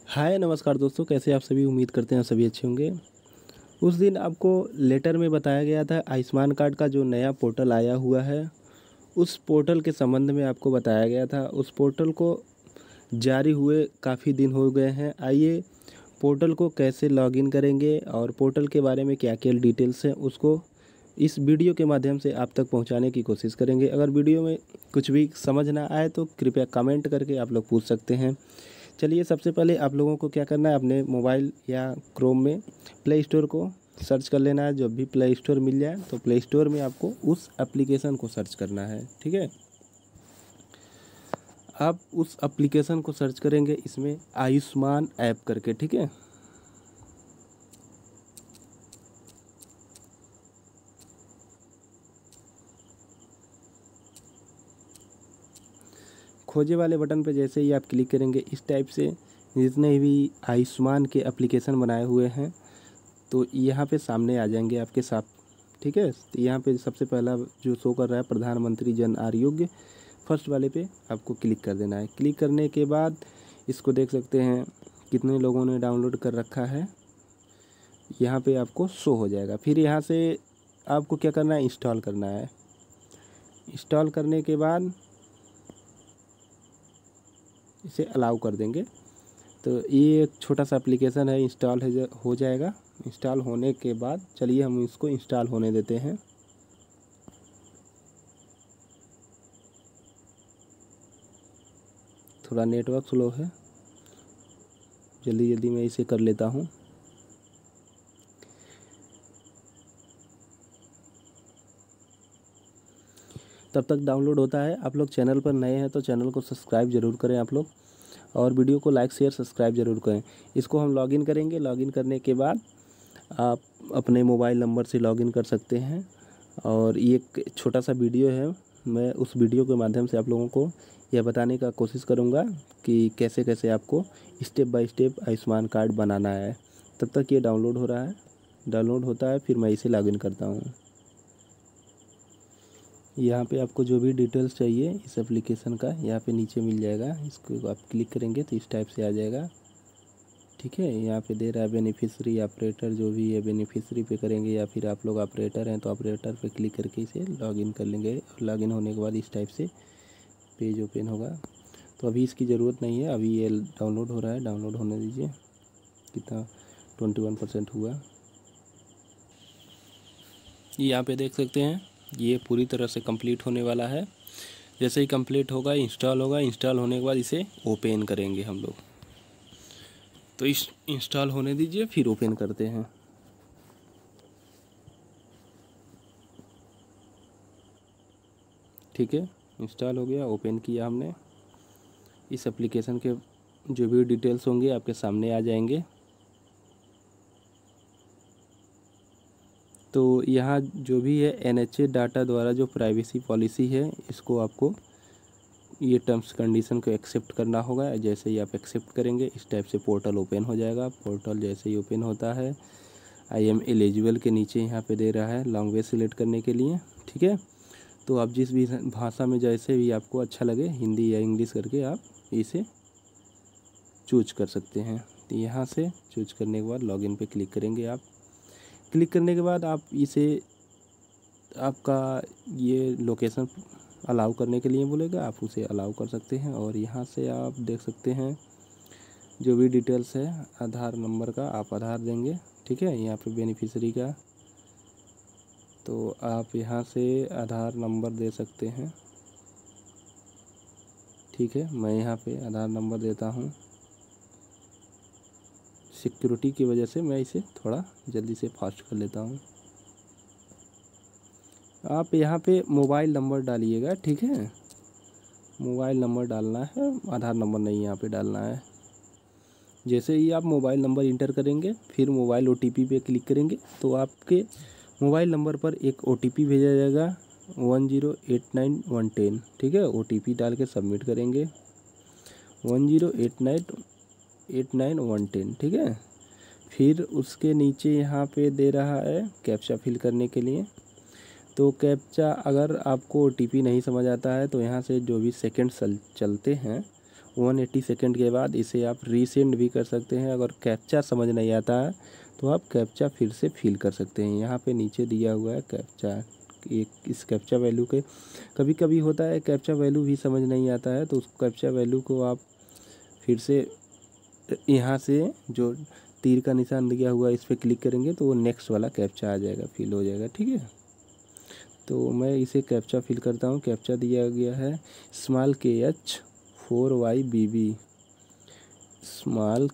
हाय नमस्कार दोस्तों, कैसे आप सभी। उम्मीद करते हैं सभी अच्छे होंगे। उस दिन आपको लेटर में बताया गया था आयुष्मान कार्ड का जो नया पोर्टल आया हुआ है, उस पोर्टल के संबंध में आपको बताया गया था। उस पोर्टल को जारी हुए काफ़ी दिन हो गए हैं। आइए पोर्टल को कैसे लॉगिन करेंगे और पोर्टल के बारे में क्या क्या डिटेल्स हैं उसको इस वीडियो के माध्यम से आप तक पहुंचाने की कोशिश करेंगे। अगर वीडियो में कुछ भी समझ ना आए तो कृपया कमेंट करके आप लोग पूछ सकते हैं। चलिए, सबसे पहले आप लोगों को क्या करना है, अपने मोबाइल या क्रोम में प्ले स्टोर को सर्च कर लेना है। जब भी प्ले स्टोर मिल जाए तो प्ले स्टोर में आपको उस एप्लीकेशन को सर्च करना है। ठीक है, आप उस एप्लीकेशन को सर्च करेंगे इसमें आयुष्मान ऐप करके। ठीक है, खोजे वाले बटन पर जैसे ही आप क्लिक करेंगे, इस टाइप से जितने भी आयुष्मान के एप्लीकेशन बनाए हुए हैं तो यहाँ पे सामने आ जाएंगे आपके साथ। ठीक है, तो यहाँ पे सबसे पहला जो शो कर रहा है प्रधानमंत्री जन आरोग्य, फर्स्ट वाले पे आपको क्लिक कर देना है। क्लिक करने के बाद इसको देख सकते हैं कितने लोगों ने डाउनलोड कर रखा है, यहाँ पे आपको शो हो जाएगा। फिर यहाँ से आपको क्या करना है, इंस्टॉल करना है। इंस्टॉल करने के बाद इसे अलाउ कर देंगे तो ये एक छोटा सा एप्लीकेशन है, इंस्टॉल हो जाएगा। इंस्टॉल होने के बाद चलिए हम इसको इंस्टॉल होने देते हैं। थोड़ा नेटवर्क स्लो है, जल्दी जल्दी मैं इसे कर लेता हूँ। तब तक डाउनलोड होता है। आप लोग चैनल पर नए हैं तो चैनल को सब्सक्राइब ज़रूर करें आप लोग, और वीडियो को लाइक शेयर सब्सक्राइब ज़रूर करें। इसको हम लॉगिन करेंगे। लॉगिन करने के बाद आप अपने मोबाइल नंबर से लॉगिन कर सकते हैं। और ये एक छोटा सा वीडियो है, मैं उस वीडियो के माध्यम से आप लोगों को यह बताने का कोशिश करूँगा कि कैसे कैसे आपको step by step Ayushman card बनाना है। तब तक ये डाउनलोड हो रहा है, डाउनलोड होता है फिर मैं इसे लॉगिन करता हूँ। यहाँ पे आपको जो भी डिटेल्स चाहिए इस एप्लीकेशन का यहाँ पे नीचे मिल जाएगा। इसको आप क्लिक करेंगे तो इस टाइप से आ जाएगा। ठीक है, यहाँ पे दे रहा है बेनिफिशियरी ऑपरेटर, जो भी है बेनिफिशियरी पे करेंगे, या फिर आप लोग ऑपरेटर हैं तो ऑपरेटर पे क्लिक करके इसे लॉगिन कर लेंगे। और लॉगिन होने के बाद इस टाइप से पेज ओपन होगा। तो अभी इसकी ज़रूरत नहीं है, अभी ये डाउनलोड हो रहा है, डाउनलोड होने दीजिए। कितना 21% हुआ, यहाँ पे देख सकते हैं। ये पूरी तरह से कंप्लीट होने वाला है। जैसे ही कंप्लीट होगा इंस्टॉल होगा। इंस्टॉल होने के बाद इसे ओपन करेंगे हम लोग। तो इस इंस्टॉल होने दीजिए फिर ओपन करते हैं। ठीक है, इंस्टॉल हो गया, ओपन किया हमने। इस एप्लीकेशन के जो भी डिटेल्स होंगे आपके सामने आ जाएंगे। तो यहाँ जो भी है NHA डाटा द्वारा जो प्राइवेसी पॉलिसी है, इसको आपको ये टर्म्स कंडीशन को एक्सेप्ट करना होगा। जैसे ही आप एक्सेप्ट करेंगे इस टाइप से पोर्टल ओपन हो जाएगा। पोर्टल जैसे ही ओपन होता है आई एम एलिजिबल के नीचे यहाँ पे दे रहा है लैंग्वेज सिलेक्ट करने के लिए। ठीक है, तो आप जिस भी भाषा में जैसे भी आपको अच्छा लगे, हिंदी या इंग्लिश करके आप इसे चूज कर सकते हैं। तो यहाँ से चूज करने के बाद लॉगिन पे क्लिक करेंगे आप। क्लिक करने के बाद आप इसे आपका ये लोकेशन अलाउ करने के लिए बोलेगा, आप उसे अलाउ कर सकते हैं। और यहाँ से आप देख सकते हैं जो भी डिटेल्स है आधार नंबर का, आप आधार देंगे। ठीक है, यहाँ पे बेनिफिशियरी का तो आप यहाँ से आधार नंबर दे सकते हैं। ठीक है, मैं यहाँ पे आधार नंबर देता हूँ। सिक्योरिटी की वजह से मैं इसे थोड़ा जल्दी से फास्ट कर लेता हूँ। आप यहाँ पे मोबाइल नंबर डालिएगा। ठीक है, मोबाइल नंबर डालना है, आधार नंबर नहीं यहाँ पे डालना है। जैसे ही आप मोबाइल नंबर इंटर करेंगे फिर मोबाइल OTP पे क्लिक करेंगे तो आपके मोबाइल नंबर पर एक OTP भेजा जाएगा 1089110। ठीक है, OTP डाल के सबमिट करेंगे 1089110। ठीक है, फिर उसके नीचे यहाँ पे दे रहा है कैप्चा फिल करने के लिए। तो कैप्चा अगर आपको OTP नहीं समझ आता है तो यहाँ से जो भी सेकंड चलते हैं 180 सेकंड के बाद इसे आप रीसेंड भी कर सकते हैं। अगर कैप्चा समझ नहीं आता है तो आप कैप्चा फिर से फिल कर सकते हैं। यहाँ पे नीचे दिया हुआ है कैप्चा, एक इस कैप्चा वैल्यू के कभी कभी होता है कैप्चा वैल्यू भी समझ नहीं आता है, तो उस कैप्चा वैल्यू को आप फिर से यहाँ से जो तीर का निशान दिया हुआ है इस पर क्लिक करेंगे तो वो नेक्स्ट वाला कैप्चा आ जाएगा, फिल हो जाएगा। ठीक है, तो मैं इसे कैप्चा फिल करता हूँ। कैप्चा दिया गया है स्मॉल KH4YBB, स्मॉल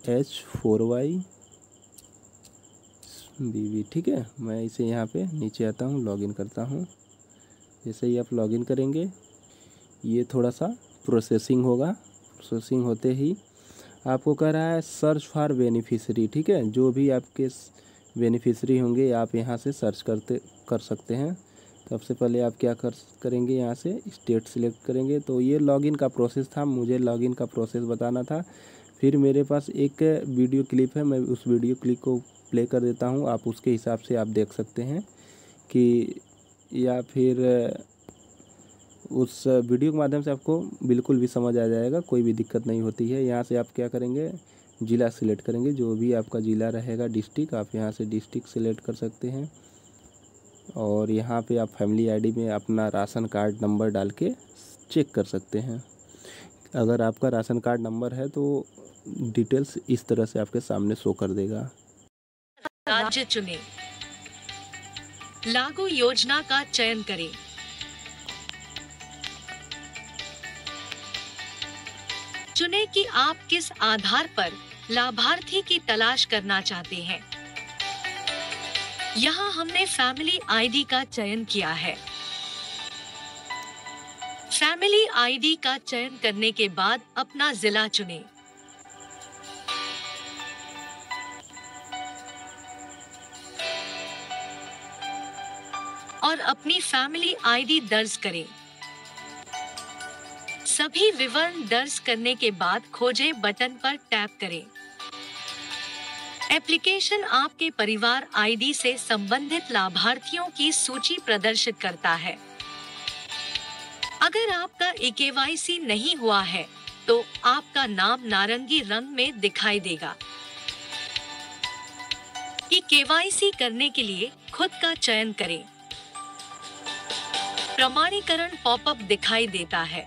KH4YBB। ठीक है, मैं इसे यहाँ पे नीचे आता हूँ, लॉगिन करता हूँ। जैसे ही आप लॉगिन करेंगे ये थोड़ा सा प्रोसेसिंग होगा। प्रोसेसिंग होते ही आपको कह रहा है सर्च फॉर बेनिफिशरी। ठीक है, जो भी आपके बेनिफिशरी होंगे आप यहाँ से सर्च कर सकते हैं। सबसे पहले आप क्या करेंगे, यहाँ से स्टेट सिलेक्ट करेंगे। तो ये लॉगिन का प्रोसेस था, मुझे लॉगिन का प्रोसेस बताना था। फिर मेरे पास एक वीडियो क्लिप है, मैं उस वीडियो क्लिप को प्ले कर देता हूँ, आप उसके हिसाब से आप देख सकते हैं कि, या फिर उस वीडियो के माध्यम से आपको बिल्कुल भी समझ आ जाएगा, कोई भी दिक्कत नहीं होती है। यहाँ से आप क्या करेंगे, ज़िला सिलेक्ट करेंगे, जो भी आपका ज़िला रहेगा, डिस्ट्रिक्ट, आप यहाँ से डिस्ट्रिक्ट सिलेक्ट कर सकते हैं। और यहाँ पे आप फैमिली आईडी में अपना राशन कार्ड नंबर डाल के चेक कर सकते हैं। अगर आपका राशन कार्ड नंबर है तो डिटेल्स इस तरह से आपके सामने शो कर देगा। राज्य चुनें, लागू योजना का चयन करें, चुनें कि आप किस आधार पर लाभार्थी की तलाश करना चाहते हैं। यहाँ हमने फैमिली आईडी का चयन किया है। फैमिली आईडी का चयन करने के बाद अपना जिला चुनें। और अपनी फैमिली आईडी दर्ज करें। सभी विवरण दर्ज करने के बाद खोजें बटन पर टैप करें। एप्लीकेशन आपके परिवार आईडी से संबंधित लाभार्थियों की सूची प्रदर्शित करता है। अगर आपका KYC नहीं हुआ है तो आपका नाम नारंगी रंग में दिखाई देगा। KYC करने के लिए खुद का चयन करें। प्रमाणीकरण पॉपअप दिखाई देता है।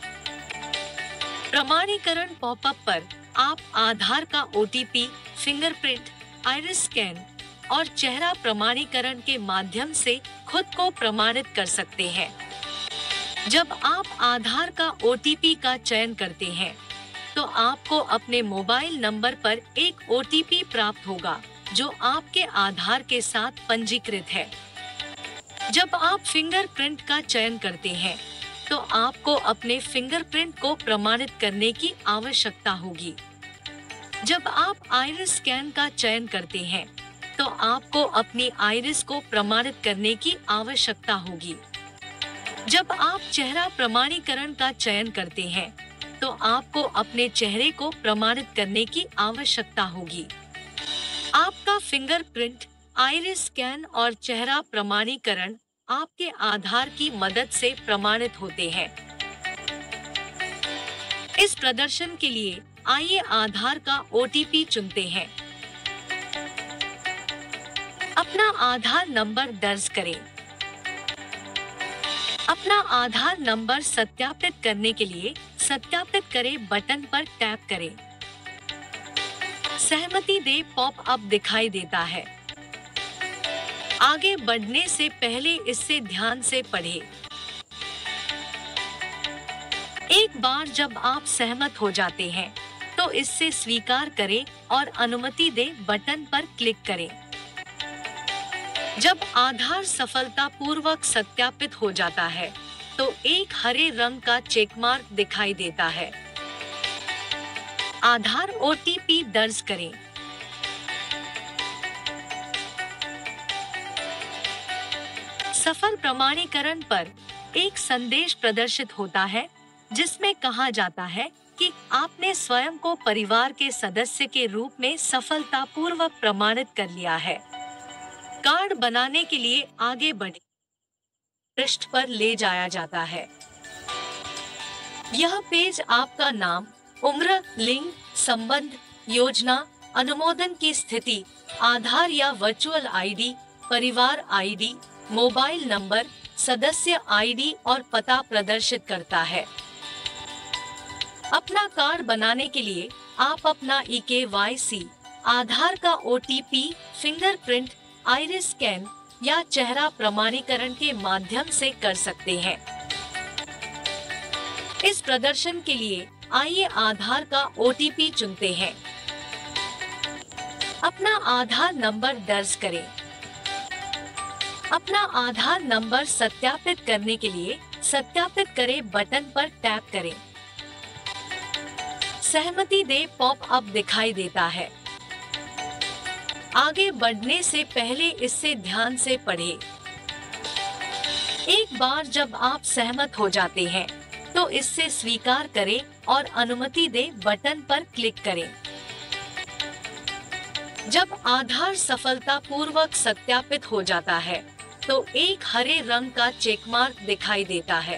प्रमाणीकरण पॉपअप पर आप आधार का OTP, फिंगरप्रिंट, आइरिस स्कैन और चेहरा प्रमाणीकरण के माध्यम से खुद को प्रमाणित कर सकते हैं। जब आप आधार का OTP का चयन करते हैं, तो आपको अपने मोबाइल नंबर पर एक OTP प्राप्त होगा, जो आपके आधार के साथ पंजीकृत है। जब आप फिंगरप्रिंट का चयन करते हैं, तो आपको अपने फिंगरप्रिंट को प्रमाणित करने की आवश्यकता होगी। जब आप आइरिस स्कैन का चयन करते हैं, तो आपको अपनी आइरिस को प्रमाणित करने की आवश्यकता होगी। जब आप चेहरा प्रमाणीकरण का चयन करते हैं, तो आपको अपने चेहरे को प्रमाणित करने की आवश्यकता होगी। आपका फिंगरप्रिंट, आइरिस स्कैन और चेहरा प्रमाणीकरण आपके आधार की मदद से प्रमाणित होते हैं। इस प्रदर्शन के लिए आइए आधार का OTP चुनते हैं। अपना आधार नंबर दर्ज करें। अपना आधार नंबर सत्यापित करने के लिए सत्यापित करें बटन पर टैप करें। सहमति दे पॉप-अप दिखाई देता है। आगे बढ़ने से पहले इससे ध्यान से पढ़ें। एक बार जब आप सहमत हो जाते हैं, तो इससे स्वीकार करें और अनुमति दे बटन पर क्लिक करें। जब आधार सफलतापूर्वक सत्यापित हो जाता है, तो एक हरे रंग का चेकमार्क दिखाई देता है। आधार OTP दर्ज करें। सफल प्रमाणीकरण पर एक संदेश प्रदर्शित होता है, जिसमें कहा जाता है कि आपने स्वयं को परिवार के सदस्य के रूप में सफलतापूर्वक प्रमाणित कर लिया है। कार्ड बनाने के लिए आगे बढ़े पृष्ठ पर ले जाया जाता है। यह पेज आपका नाम, उम्र, लिंग, संबंध, योजना, अनुमोदन की स्थिति, आधार या वर्चुअल आईडी, परिवार आईडी, मोबाइल नंबर, सदस्य आईडी और पता प्रदर्शित करता है। अपना कार्ड बनाने के लिए आप अपना eKYC, आधार का OTP, फिंगरप्रिंट, आइरिस स्कैन या चेहरा प्रमाणीकरण के माध्यम से कर सकते हैं। इस प्रदर्शन के लिए आइए आधार का OTP चुनते हैं। अपना आधार नंबर दर्ज करें। अपना आधार नंबर सत्यापित करने के लिए सत्यापित करें बटन पर टैप करें। सहमति दे पॉप अप दिखाई देता है। आगे बढ़ने से पहले इसे ध्यान से पढ़ें। एक बार जब आप सहमत हो जाते हैं, तो इससे स्वीकार करें और अनुमति दे बटन पर क्लिक करें। जब आधार सफलतापूर्वक सत्यापित हो जाता है, तो एक हरे रंग का चेकमार्क दिखाई देता है।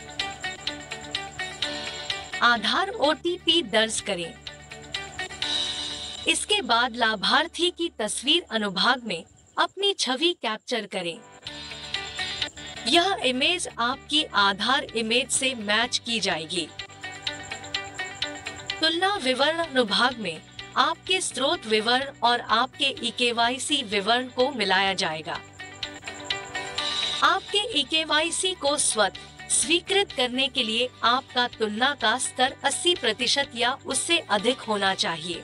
आधार OTP दर्ज करें। इसके बाद लाभार्थी की तस्वीर अनुभाग में अपनी छवि कैप्चर करें। यह इमेज आपकी आधार इमेज से मैच की जाएगी। तुलना विवरण अनुभाग में आपके स्रोत विवरण और आपके eKYC विवरण को मिलाया जाएगा। आपके eKYC को स्वतः स्वीकृत करने के लिए आपका तुलना का स्तर 80% या उससे अधिक होना चाहिए।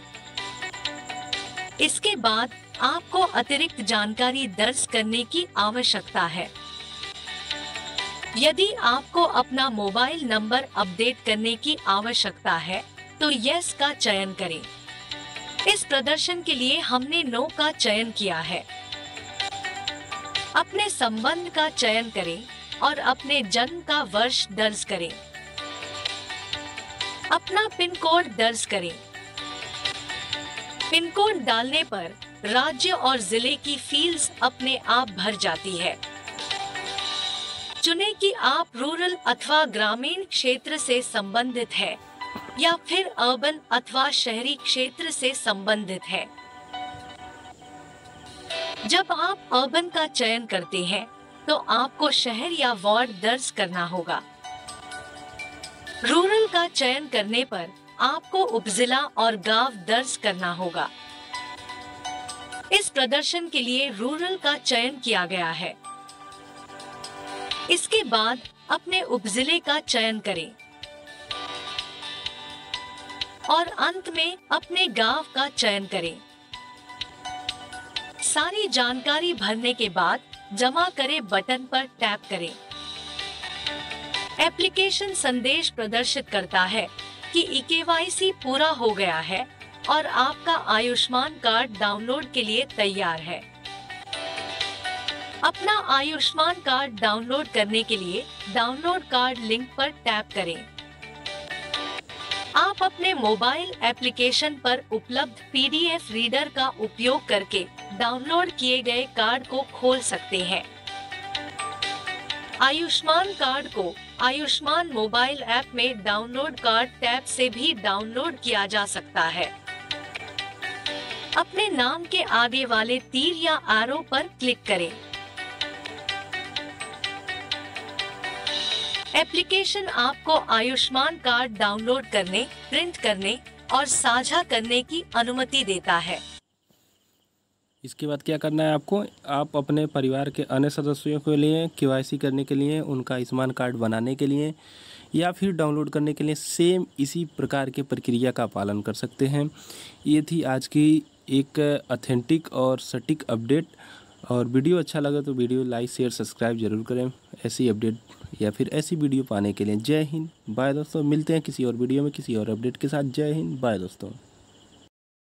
इसके बाद आपको अतिरिक्त जानकारी दर्ज करने की आवश्यकता है। यदि आपको अपना मोबाइल नंबर अपडेट करने की आवश्यकता है, तो यस का चयन करें। इस प्रदर्शन के लिए हमने नो का चयन किया है। अपने संबंध का चयन करें और अपने जन्म का वर्ष दर्ज करें। अपना पिन कोड दर्ज करें। पिन कोड डालने पर राज्य और जिले की फील्ड्स अपने आप भर जाती है। चुनें कि आप रूरल अथवा ग्रामीण क्षेत्र से संबंधित है या फिर अर्बन अथवा शहरी क्षेत्र से संबंधित है। जब आप अर्बन का चयन करते हैं, तो आपको शहर या वार्ड दर्ज करना होगा। रूरल का चयन करने पर आपको उपजिला और गांव दर्ज करना होगा। इस प्रदर्शन के लिए रूरल का चयन किया गया है। इसके बाद अपने उपजिले का चयन करें और अंत में अपने गांव का चयन करें। सारी जानकारी भरने के बाद जमा करें बटन पर टैप करें। एप्लीकेशन संदेश प्रदर्शित करता है कि eKYC पूरा हो गया है और आपका आयुष्मान कार्ड डाउनलोड के लिए तैयार है। अपना आयुष्मान कार्ड डाउनलोड करने के लिए डाउनलोड कार्ड लिंक पर टैप करें। आप अपने मोबाइल एप्लीकेशन पर उपलब्ध PDF रीडर का उपयोग करके डाउनलोड किए गए कार्ड को खोल सकते हैं। आयुष्मान कार्ड को आयुष्मान मोबाइल ऐप में डाउनलोड कार्ड टैब से भी डाउनलोड किया जा सकता है। अपने नाम के आगे वाले तीर या एरो पर क्लिक करें। एप्लीकेशन आपको आयुष्मान कार्ड डाउनलोड करने, प्रिंट करने और साझा करने की अनुमति देता है। इसके बाद क्या करना है आपको, आप अपने परिवार के अन्य सदस्यों के लिए KYC करने के लिए, उनका आयुष्मान कार्ड बनाने के लिए या फिर डाउनलोड करने के लिए सेम इसी प्रकार के प्रक्रिया का पालन कर सकते हैं। ये थी आज की एक ऑथेंटिक और सटीक अपडेट। और वीडियो अच्छा लगा तो वीडियो लाइक, शेयर, सब्सक्राइब जरूर करें। ऐसी अपडेट या फिर ऐसी वीडियो पाने के लिए जय हिंद, बाय दोस्तों। मिलते हैं किसी और वीडियो में किसी और अपडेट के साथ। जय हिंद, बाय दोस्तों।